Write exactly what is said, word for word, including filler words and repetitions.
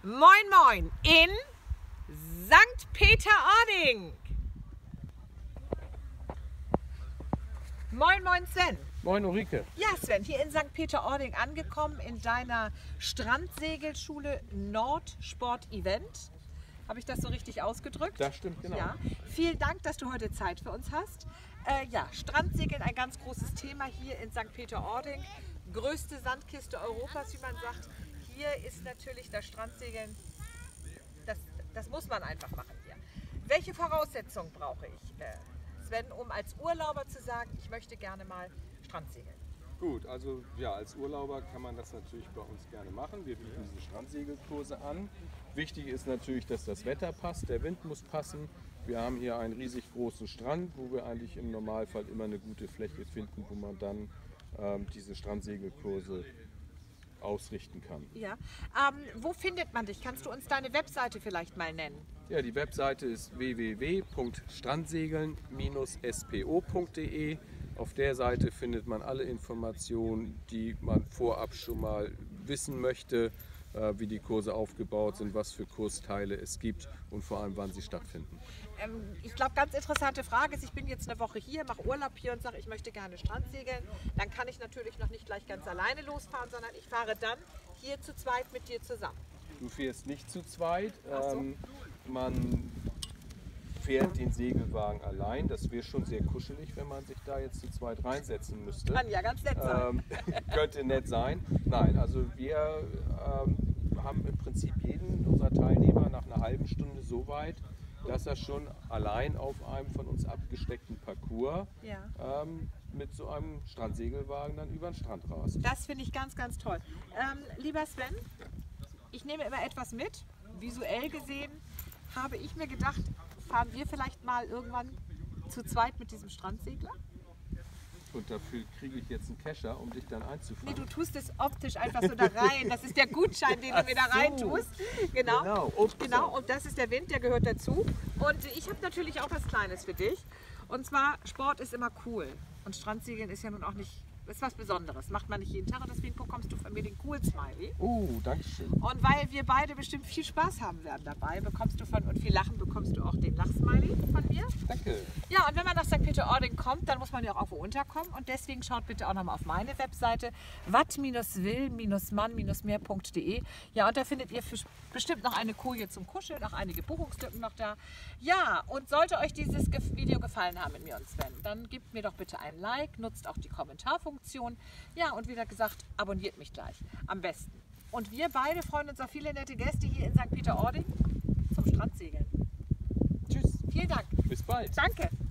Moin Moin in Sankt Peter-Ording. Moin Moin Sven. Moin Ulrike. Ja Sven, hier in Sankt Peter-Ording angekommen in deiner Strandsegelschule Nordsport Event. Habe ich das so richtig ausgedrückt? Das stimmt, genau. Ja. Vielen Dank, dass du heute Zeit für uns hast. Äh, ja, Strandsegeln, ein ganz großes Thema hier in Sankt Peter-Ording. Größte Sandkiste Europas, wie man sagt. Hier ist natürlich das Strandsegeln, das, das muss man einfach machen hier. Welche Voraussetzungen brauche ich, äh, Sven, um als Urlauber zu sagen, ich möchte gerne mal Strandsegeln? Gut, also ja, als Urlauber kann man das natürlich bei uns gerne machen. Wir bieten diese Strandsegelkurse an. Wichtig ist natürlich, dass das Wetter passt, der Wind muss passen. Wir haben hier einen riesig großen Strand, wo wir eigentlich im Normalfall immer eine gute Fläche finden, wo man dann ähm, diese Strandsegelkurse ausrichten kann. Ja. Ähm, wo findet man dich? Kannst du uns deine Webseite vielleicht mal nennen? Ja, die Webseite ist w w w punkt strandsegeln Bindestrich s p o punkt d e. Auf der Seite findet man alle Informationen, die man vorab schon mal wissen möchte, äh, wie die Kurse aufgebaut sind, was für Kursteile es gibt und vor allem, wann sie stattfinden. Ähm, ich glaube, ganz interessante Frage ist, ich bin jetzt eine Woche hier, mache Urlaub hier und sage, ich möchte gerne Strandsegeln. Dann kann ich natürlich noch nicht gleich ganz alleine losfahren, sondern ich fahre dann hier zu zweit mit dir zusammen. Du fährst nicht zu zweit. Ach so. Ähm, man fährt den Segelwagen allein. Das wäre schon sehr kuschelig, wenn man sich da jetzt zu zweit reinsetzen müsste. Kann ja ganz nett sein. Ähm, könnte nett sein. Nein, also wir ähm, haben im Prinzip jeden unserer Teilnehmer nach einer halben Stunde so weit, dass er schon allein auf einem von uns abgesteckten Parcours Ja. ähm, mit so einem Strandsegelwagen dann über den Strand rast. Das finde ich ganz, ganz toll. Ähm, lieber Sven, ich nehme immer etwas mit. Visuell gesehen habe ich mir gedacht, fahren wir vielleicht mal irgendwann zu zweit mit diesem Strandsegler? Und dafür kriege ich jetzt einen Kescher, um dich dann einzufangen. Nee, du tust es optisch einfach so da rein. Das ist der Gutschein, den du mir da Ach so. rein tust. Genau. Genau. Ups. Genau. Und das ist der Wind, der gehört dazu. Und ich habe natürlich auch was Kleines für dich. Und zwar, Sport ist immer cool. Und Strandsegeln ist ja nun auch nicht, ist was Besonderes. Macht man nicht jeden Tag und deswegen bekommst du von mir den Cool Smiley. Oh, danke schön. Und weil wir beide bestimmt viel Spaß haben werden dabei, bekommst du von und viel Lachen, bekommst du auch den Lachsmiley von mir. Danke. Ja, und wenn man nach Sankt Peter-Ording kommt, dann muss man ja auch irgendwo unterkommen. Und deswegen schaut bitte auch nochmal auf meine Webseite watt will mann mehr punkt de. Ja, und da findet ihr für bestimmt noch eine Koje zum Kuscheln, noch einige Buchungslücken noch da. Ja, und sollte euch dieses Video gefallen haben mit mir und Sven, dann gebt mir doch bitte ein Like, nutzt auch die Kommentarfunktion. Ja, und wieder gesagt, abonniert mich gleich. Am besten. Und wir beide freuen uns auf viele nette Gäste hier in Sankt Peter-Ording zum Strandsegeln. Tschüss. Vielen Dank. Bis bald. Danke.